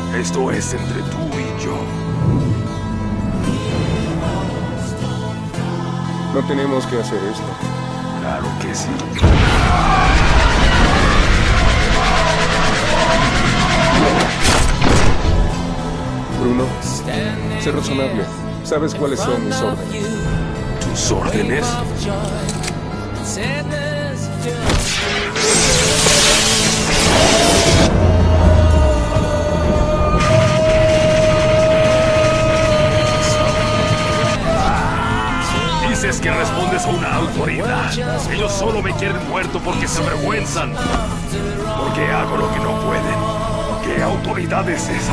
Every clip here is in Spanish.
Esto es entre tú y yo. No tenemos que hacer esto. Claro que sí. Bruno, sé razonable. ¿Sabes cuáles son mis órdenes? ¿Tus órdenes? Dices que respondes a una autoridad. Ellos solo me quieren muerto porque se avergüenzan. Porque hago lo que no pueden. ¿Qué autoridad es esa?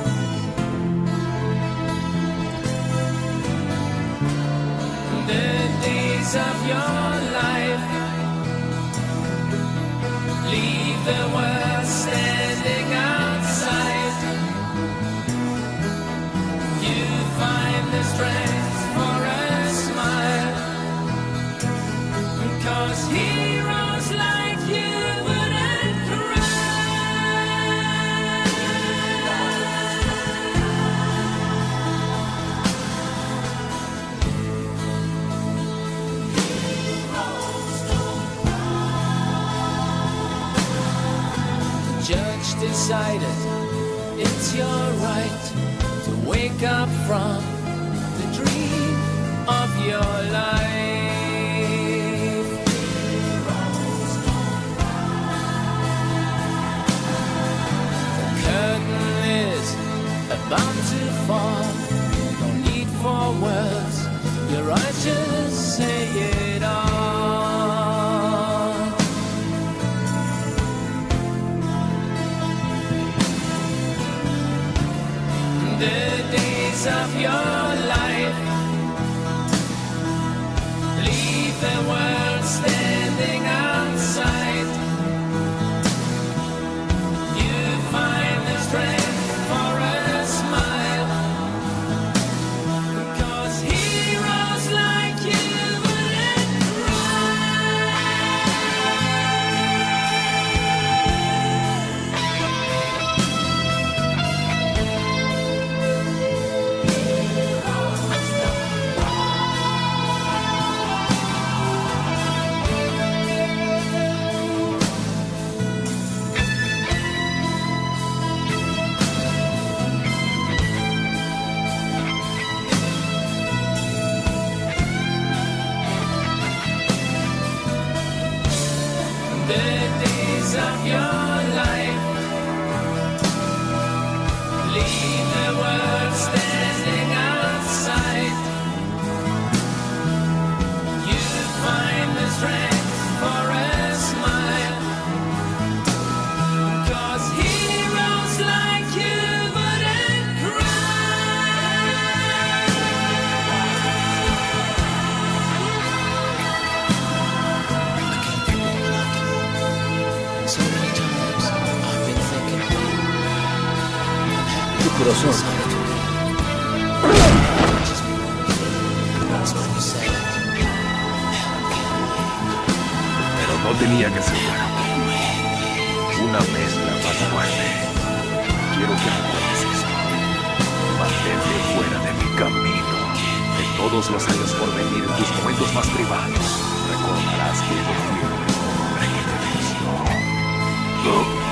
Of your life, leave the world standing outside. You find the strength for a smile, 'cause heroes like you wouldn't cry. Judge decided it's your right to wake up from the dream of your life. The curtain is about to fall. No need for words. Your eyes just say it all. The days of your life, leave the world standing outside. You find the strength for a smile, 'cause heroes like you wouldn't the days of your life, leave the world standing outside. You find the strength for a smile, 'cause heroes like you wouldn't So many times I've been thinking Tu corazón. that's when you said Pero no tenía que ser bueno. Una mezcla más fuerte. Quiero que recuerdes eso. Mantente fuera de mi camino. De todos los años por venir, en tus momentos más privados, recordarás que yo fui el hombre que te venció.